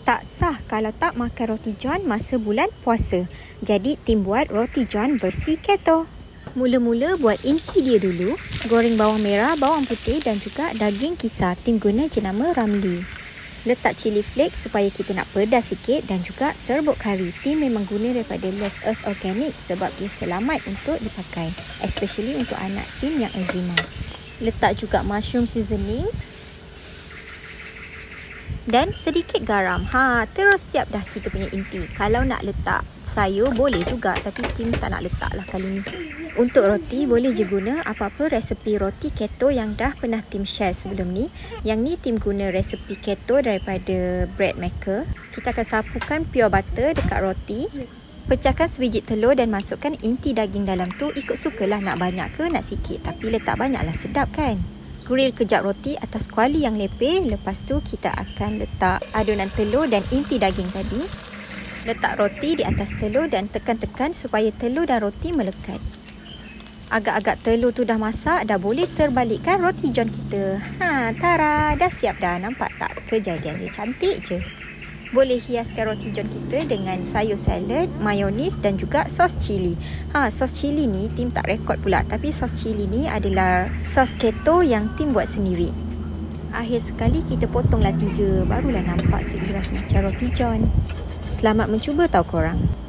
Tak sah kalau tak makan roti john masa bulan puasa. Jadi tim buat roti john versi keto. Mula-mula buat inti dia dulu. Goreng bawang merah, bawang putih dan juga daging kisar. Tim guna jenama Ramli. Letak cili flakes supaya kita nak pedas sikit dan juga serbuk kari. Tim memang guna daripada Love Earth Organic sebab dia selamat untuk dipakai. Especially untuk anak tim yang eczema. Letak juga mushroom seasoning. Dan sedikit garam. Terus siap dah kita punya inti. Kalau nak letak sayur boleh juga, tapi tim tak nak letak lah kali ni. Untuk roti boleh je guna apa-apa resepi roti keto yang dah pernah tim share sebelum ni. Yang ni tim guna resepi keto daripada bread maker. Kita akan sapukan pure butter dekat roti. Pecahkan sebiji telur dan masukkan inti daging dalam tu. Ikut sukalah nak banyak ke nak sikit, tapi letak banyaklah sedap kan. Grill kejap roti atas kuali yang lepeh. Lepas tu kita akan letak adunan telur dan inti daging tadi. Letak roti di atas telur dan tekan-tekan supaya telur dan roti melekat. Agak-agak telur tu dah masak, dah boleh terbalikkan roti john kita. Tara, dah siap dah. Nampak tak kejadian dia? Cantik je. Boleh hiaskan roti john kita dengan sayur salad, mayonis dan juga sos cili. Sos cili ni tim tak rekod pula, tapi sos cili ni adalah sos keto yang tim buat sendiri. Akhir sekali kita potonglah 3, barulah nampak seiras macam roti john. Selamat mencuba tau korang.